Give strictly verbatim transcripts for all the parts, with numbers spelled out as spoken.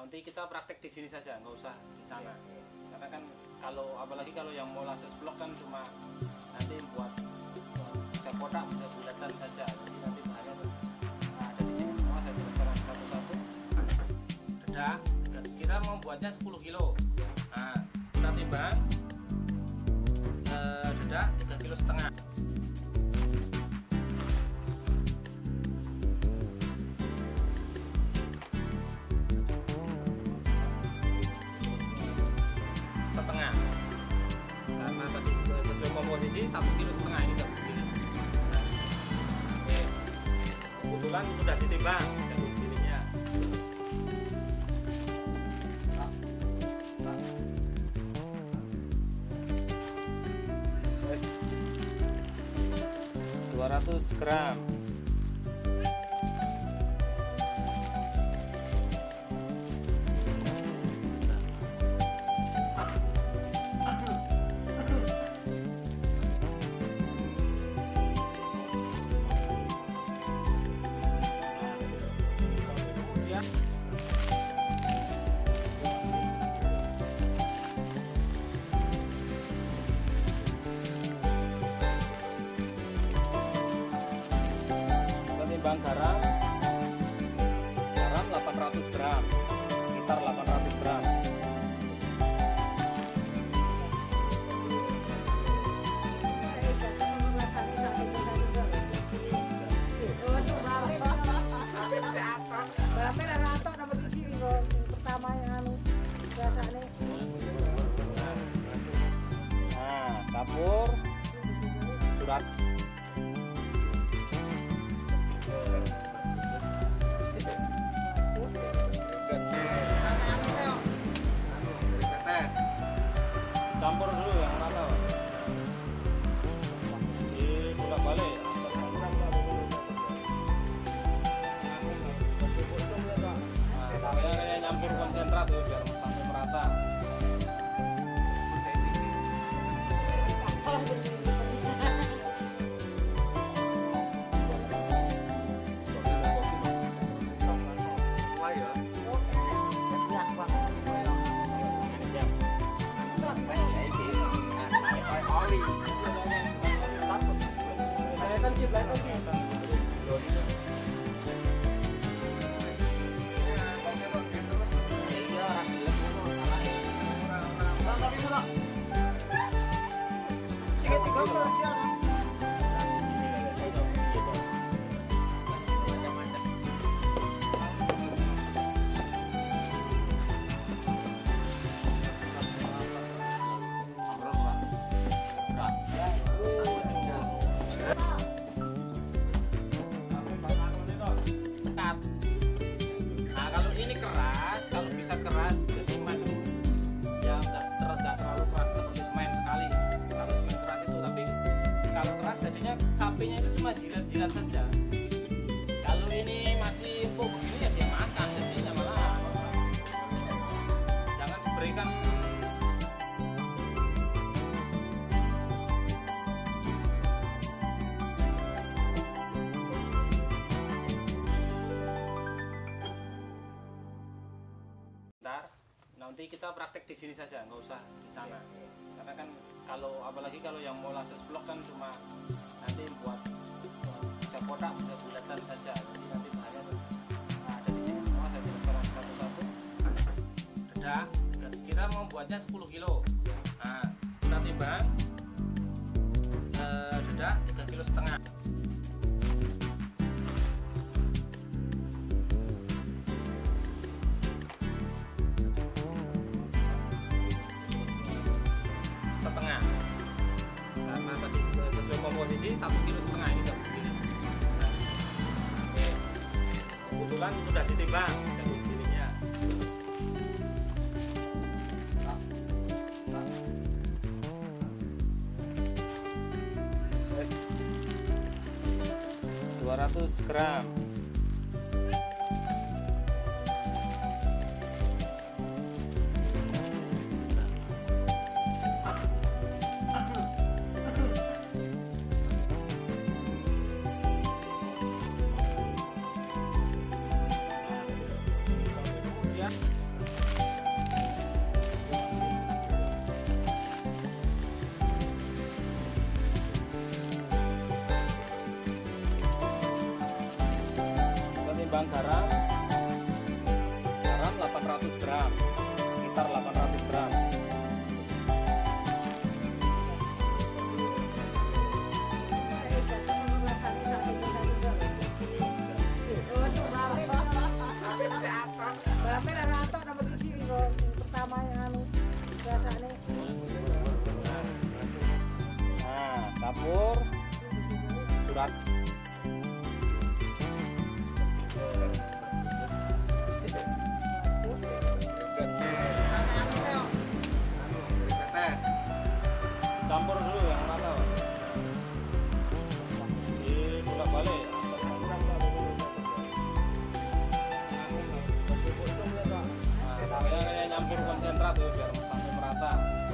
nanti kita praktek di sini saja, nggak usah di sana. Karena kan kalau apalagi kalau yang molasses block kan cuma nanti buat, buat bisa kotak, bisa bulatan saja. Jadi nanti bahannya nah, ada di sini semua, saya jelaskan satu-satu. Dedak, kita membuatnya sepuluh kilo. Nah, kita timbang eh, dedak tiga kilo setengah. Setengah, karena tadi sesuai komposisi satu kilo setengah ini tak begini. Nah, oke. Kebetulan sudah ditimbang jalur kirinya. dua ratus gram. Timbang garam, garam delapan ratus gram, sekitar delapan ratus gram. Nah, kapur, surat. Campur dulu yang mana? Di bolak balik. Nah, saya kayak nyampur konsentrat tuh biar sampai merata. Nah, kalau ini keras, kalau bisa keras, jadi macam ya nggak ter, terlalu keras seperti semen sekali. Kalau semen keras itu, tapi kalau keras jadinya sapinya itu cuma jilat-jilat saja. Kalau ini masih empuk begini ya dia makan, jadinya malah jangan diberikan. Nanti kita praktek di sini saja, nggak usah di sana. Karena kan kalau apalagi kalau yang molasses block kan cuma nanti buat, buat bisa kotak, bisa bulatan saja. Jadi nanti bahannya nah, ada di sini semua, saya jelaskan satu-satu. Dedak, kita membuatnya sepuluh kilo. Nah, kita timbang eh, dedak tiga kilo setengah. Setengah, karena tadi sesuai komposisi satu kilo setengah ini tak begini. Nah, oke. Kebetulan sudah ditimbang jalur kirinya. dua ratus gram. timbang garam, garam delapan ratus gram, sekitar delapan ratus gram. Nah, kapur surat campur dulu yang mana? Di bolak balik. Nah, kayak nyampur konsentrat tuh biar sampai merata.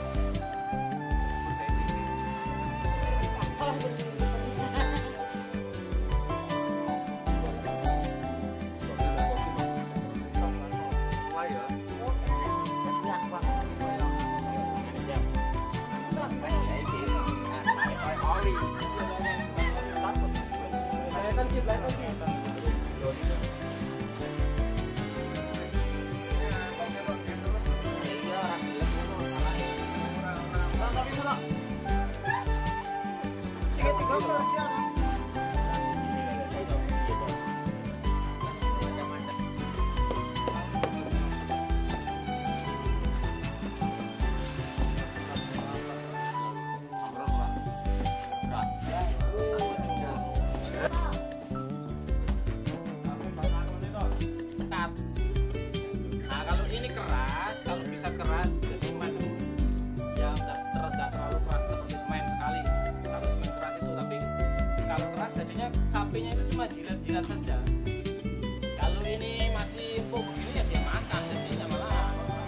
Nah, kalau ini keras, kalau bisa keras, jadi macam ya nggak ter, nggak terlalu keras seperti semen sekali. Kalau semen keras itu, tapi kalau keras jadinya sapinya itu cuma jilat-jilat saja. Kalau ini masih empuk begini ya dia makan, jadinya malah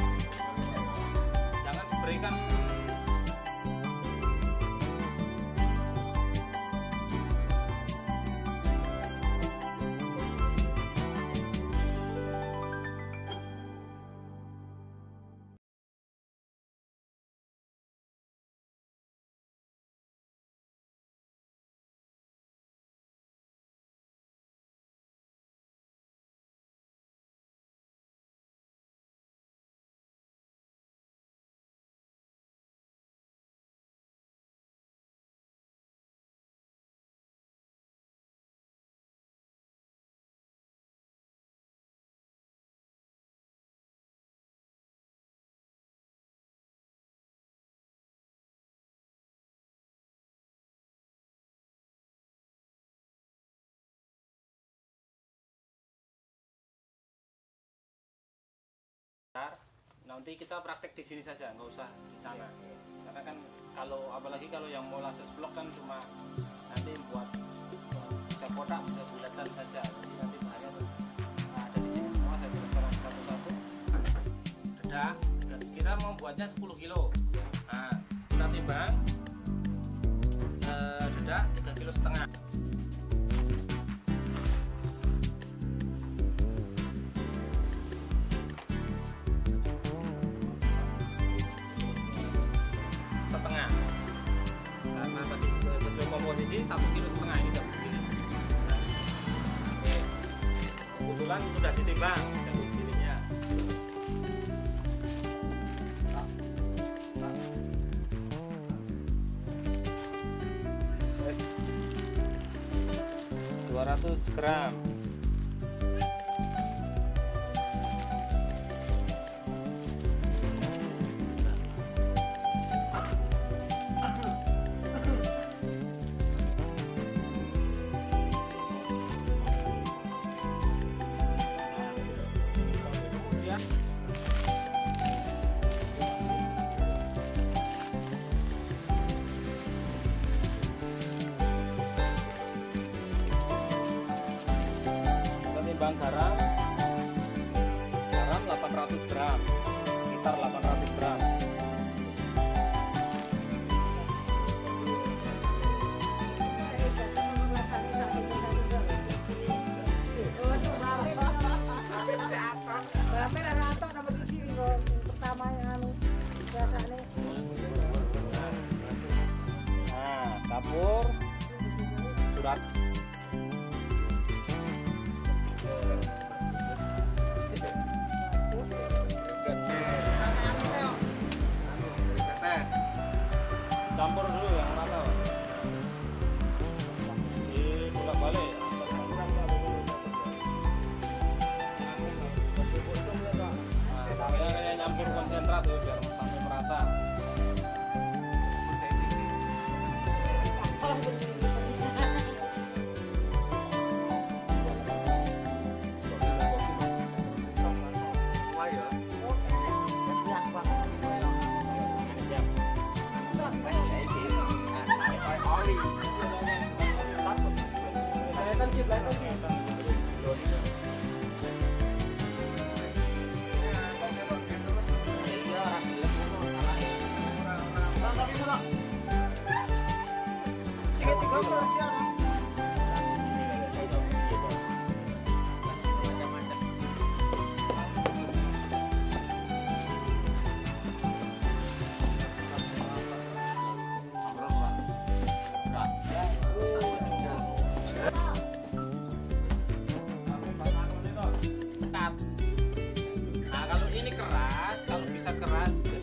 jangan diberikan. Nanti kita praktek di sini saja, nggak usah di sana. Karena kan kalau apalagi kalau yang molasses block kan cuma nanti buat bisa kotak, bisa bulatan saja. Jadi nanti bahannya nah, ada di sini semua, saya jelaskan satu-satu. Dedak, kita membuatnya sepuluh kilo. Nah, kita timbang eh, dedak tiga kilo setengah. Komposisi satu kilo setengah ini udah begini. Nah, kebetulan sudah ditimbang dan begininya. dua ratus gram. Timbang garam, garam delapan ratus gram, sekitar delapan ratus gram. Nah, kapur surat rata tuh biar sampai merata. Nah kalau ini keras, kalau bisa keras